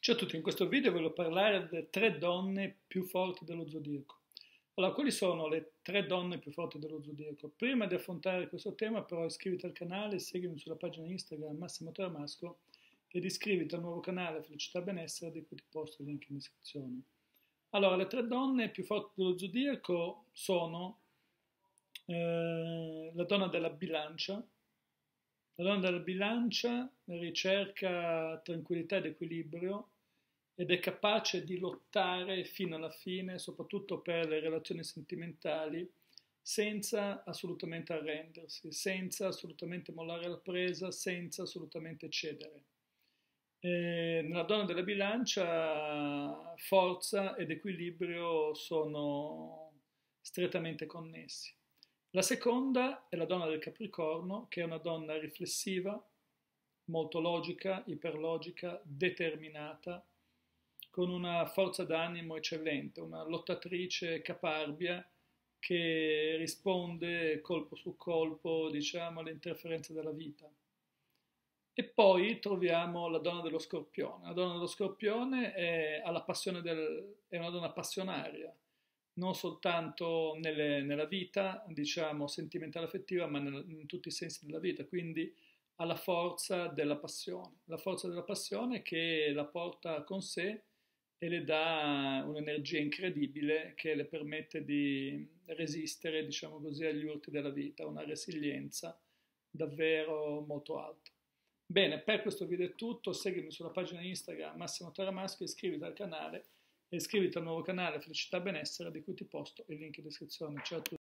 Ciao a tutti, in questo video voglio parlare delle tre donne più forti dello zodiaco. Allora, quali sono le tre donne più forti dello zodiaco? Prima di affrontare questo tema, però, iscriviti al canale, seguimi sulla pagina Instagram Massimo Taramasco ed iscriviti al nuovo canale Felicità e Benessere di cui ti posto il link in descrizione. Allora, le tre donne più forti dello zodiaco sono la donna della bilancia. La donna della bilancia ricerca tranquillità ed equilibrio ed è capace di lottare fino alla fine, soprattutto per le relazioni sentimentali, senza assolutamente arrendersi, senza assolutamente mollare la presa, senza assolutamente cedere. Nella donna della bilancia forza ed equilibrio sono strettamente connessi. La seconda è la donna del Capricorno, che è una donna riflessiva, molto logica, iperlogica, determinata, con una forza d'animo eccellente, una lottatrice caparbia che risponde colpo su colpo, diciamo, alle interferenze della vita. E poi troviamo la donna dello Scorpione. La donna dello Scorpione è una donna passionaria, non soltanto nella vita, diciamo, sentimentale affettiva, ma in tutti i sensi della vita, quindi ha la forza della passione che la porta con sé e le dà un'energia incredibile che le permette di resistere, diciamo così, agli urti della vita, una resilienza davvero molto alta. Bene, per questo video è tutto, seguimi sulla pagina Instagram Massimo Taramasco, iscriviti al canale e iscriviti al nuovo canale Felicità e Benessere di cui ti posto il link in descrizione. Ciao a tutti.